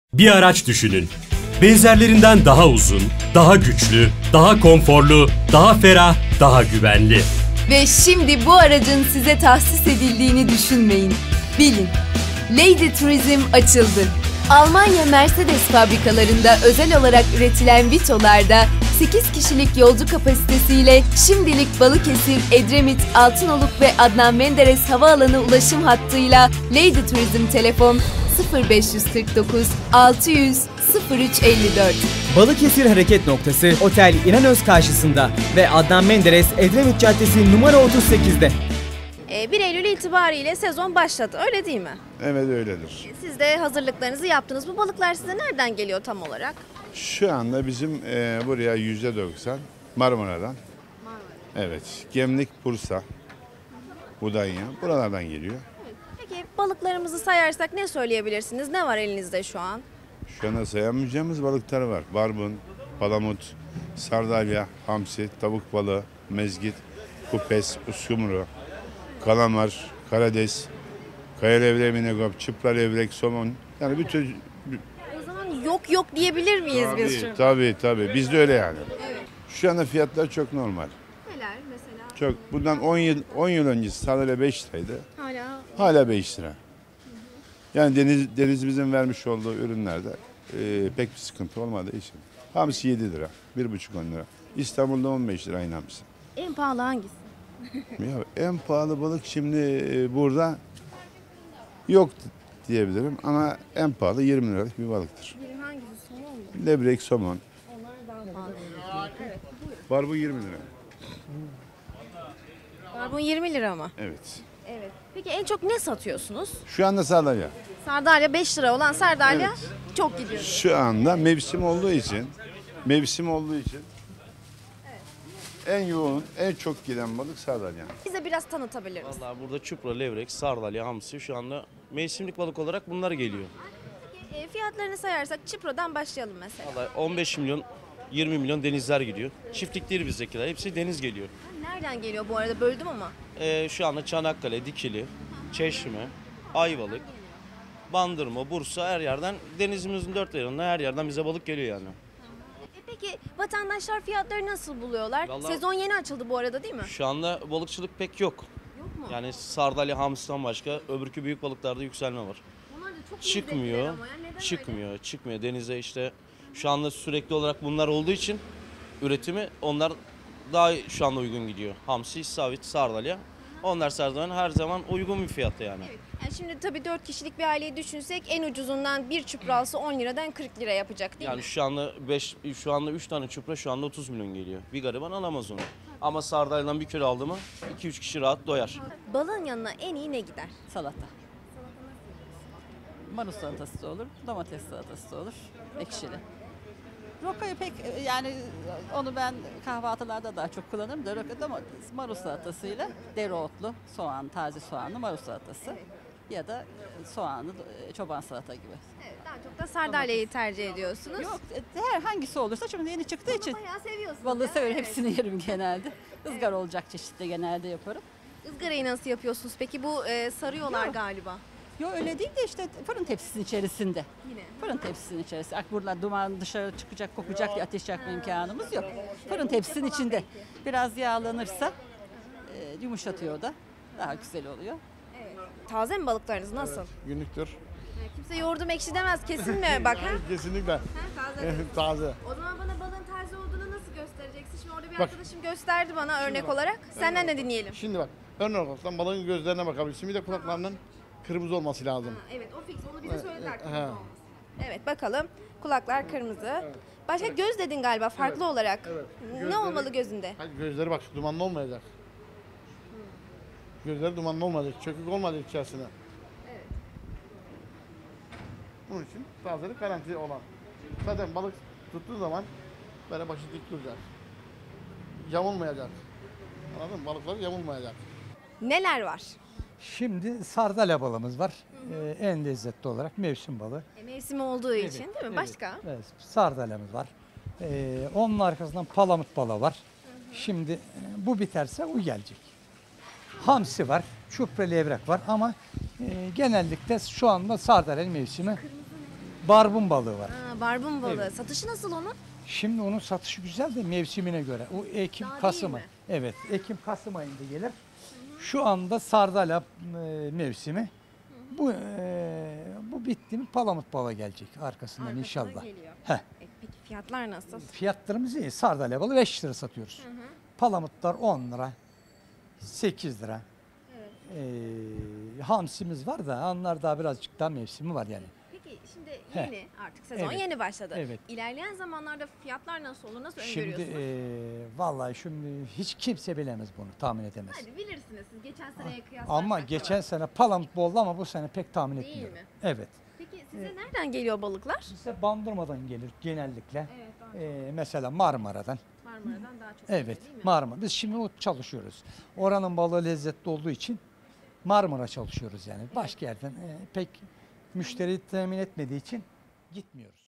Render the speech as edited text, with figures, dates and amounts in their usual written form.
Bir araç düşünün. Benzerlerinden daha uzun, daha güçlü, daha konforlu, daha ferah, daha güvenli. Ve şimdi bu aracın size tahsis edildiğini düşünmeyin. Bilin, Lady Turizm açıldı. Almanya Mercedes fabrikalarında özel olarak üretilen Vito'larda 8 kişilik yolcu kapasitesiyle şimdilik Balıkesir, Edremit, Altınoluk ve Adnan Menderes Havaalanı ulaşım hattıyla Lady Turizm telefon 0549 600 0354. Balıkesir hareket noktası Otel İnanöz karşısında ve Adnan Menderes Edremit Caddesi numara 38'de. 1 Eylül itibariyle sezon başladı, öyle değil mi? Evet öyledir. Siz de hazırlıklarınızı yaptınız. Bu balıklar size nereden geliyor tam olarak? Şu anda bizim buraya %90 Marmara'dan. Evet. Gemlik, Bursa, Budanya buralardan geliyor. Peki balıklarımızı sayarsak ne söyleyebilirsiniz? Ne var elinizde şu an? Şu anda sayamayacağımız balıklar var. Barbun, palamut, sardalya, hamsi, tavuk balığı, mezgit, kupes, uskumru, kalamar, karades, kaya levreği, minegop, çıpra levrek, somon. Yani bütün... O zaman yok diyebilir miyiz biz şu? Tabii. Bizde öyle yani. Evet. Şu anda fiyatlar çok normal. Neler mesela? Çok. Bundan 10 yıl öncesi sardalya 5 liraydı. Hala 5 lira. Yani denizimizin vermiş olduğu ürünlerde pek bir sıkıntı olmadığı için. Hamsi 7 lira, 1,5-10 lira. İstanbul'da 15 lira aynı hamsi. En pahalı hangisi? Ya en pahalı balık şimdi burada yok diyebilirim ama en pahalı 20 liralık bir balıktır. Hangisi? Somon mu? Levrek, somon. Onlar daha pahalı. Evet. Barbun 20 lira. Barbun 20 lira mı? Evet. Evet. Peki en çok ne satıyorsunuz? Şu anda sardalya. Sardalya 5 lira olan sardalya çok gidiyor. Şu anda mevsim olduğu için en yoğun, en çok giden balık sardalya. Bize biraz tanıtabilir misiniz? Vallahi burada çupra, levrek, sardalya, hamsi şu anda mevsimlik balık olarak bunlar geliyor. Fiyatlarını sayarsak çiprodan başlayalım mesela. Vallahi 15 milyon, 20 milyon denizler gidiyor. Çiftlik değil bizdekiler, hepsi deniz geliyor. Nereden geliyor bu arada, böldüm ama? Şu anda Çanakkale, Dikili, Çeşme, Ayvalık, Bandırma, Bursa her yerden denizimizin dört yanında her yerden bize balık geliyor yani. Peki vatandaşlar fiyatları nasıl buluyorlar? Vallahi- Sezon yeni açıldı bu arada değil mi? Şu anda balıkçılık pek yok. Yok mu? Yani sardalya, hamsiden başka öbürkü büyük balıklarda yükselme var. Onlar da çok Çıkmıyor, lezzetliler ama ya. Neden öyle? çıkmıyor. Denize işte şu anda sürekli olarak bunlar olduğu için üretimi onlar daha şu anda uygun gidiyor. Hamsi, istavrit, sardalya. Onlar her zaman uygun bir fiyatta yani. Evet. Yani şimdi tabii 4 kişilik bir aileyi düşünsek en ucuzundan bir çuprası 10 liradan 40 lira yapacak değil Yani mi? şu anda 3 tane çupra şu anda 30 milyon geliyor. Bir gariban alamaz onu. Ama sardalyadan bir kilo aldı mı 2-3 kişi rahat doyar. Balığın yanına en iyi ne gider? Salata. Marul salatası da olur, domates salatası da olur, ekşili. Rokayı pek yani onu ben kahvaltılarda daha çok kullanırım da domates, marul salatasıyla dereotlu, taze soğanlı marul salatası ya da soğanlı çoban salata gibi. Evet, daha çok da sardalyayı tercih ediyorsunuz. Yok, hangisi olursa şimdi yeni çıktığı için Bayağı seviyorsunuz. balığı ya. severim, Evet. hepsini yerim genelde. Izgara olacak çeşitli genelde yaparım. Izgarayı nasıl yapıyorsunuz peki? Bu sarıyorlar Yok. galiba. Yok öyle değil de işte fırın tepsisinin içerisinde. Yine. Fırın tepsisinin içerisinde. Burada duman dışarı çıkacak, kokacak diye ateş yakma imkanımız yok. Fırın tepsisinin içinde biraz yağlanırsa yumuşatıyor o da. Daha güzel oluyor. Taze mi balıklarınız nasıl? Günlüktür. Kimse yoğurdum ekşi demez kesin mi? Bak ha? Kesinlikle. Taze. Taze. O zaman bana balığın taze olduğunu nasıl göstereceksin? Şimdi orada bir Bak. arkadaşım gösterdi bana örnek olarak. Senden de dinleyelim. Şimdi bak, örnek olarak balığın gözlerine bakabilirsin. Bir de kulaklarının kırmızı olması lazım. Evet o fix, onu bize söylediler. he. Kırmızı olması. Evet bakalım. Kulaklar kırmızı. Başka göz dedin galiba farklı olarak. Ne Gözleri- olmalı gözünde? Hayır, gözleri bak dumanlı olmayacak. Gözleri dumanlı olmayacak, çökük olmayacak içerisine. Bunun için tazelik garanti olan. Zaten balık tuttuğu zaman böyle başı dik duracak. Yamulmayacak. Anladın mı? Balıklar yamulmayacak. Neler var? Şimdi sardalya balığımız var. En lezzetli olarak mevsim balığı. Mevsimi olduğu için değil mi? Evet, Başka? evet, sardalyamız var. Onun arkasından palamut balığı var. Şimdi bu biterse o gelecek. Hamsi var, çupra levrek var ama genellikle şu anda sardalya mevsimi Barbun balığı var. Ha, barbun balığı. Evet. Satışı nasıl onun? Şimdi onun satışı güzel de mevsimine göre. O Ekim, Daha değil Kasım. mi? Evet, Ekim, Kasım ayında gelir. Şu anda sardalya mevsimi. Bu bitti mi palamut balığı gelecek arkasından Arkasına inşallah. geliyor. Heh. Peki fiyatlar nasıl? Fiyatlarımız iyi. Sardalya balığı 5 lira satıyoruz. Palamutlar 10 lira, 8 lira. Hamsimiz var da onlar daha birazcık daha mevsimi var yani. Peki şimdi Heh. yeni artık sezon Evet. yeni başladı. Evet. İlerleyen zamanlarda fiyatlar nasıl olur? Nasıl Şimdi öngörüyorsunuz? vallahi şimdi hiç kimse bilemez bunu, tahmin edemez. Hadi bilirsiniz siz geçen seneye kıyaslarsak. Ama geçen sene palamut boldu ama bu sene pek tahmin Değil etmiyorum. mi? Evet. Peki size nereden geliyor balıklar? Bize Bandırma'dan gelir genellikle. Evet, daha Mesela Marmara'dan. Marmara'dan daha çok Evet, geliyor, değil mi? Marmara. Biz şimdi o çalışıyoruz. Oranın balığı lezzetli olduğu için Marmara çalışıyoruz yani. Başka yerden pek müşteri temin etmediği için gitmiyoruz.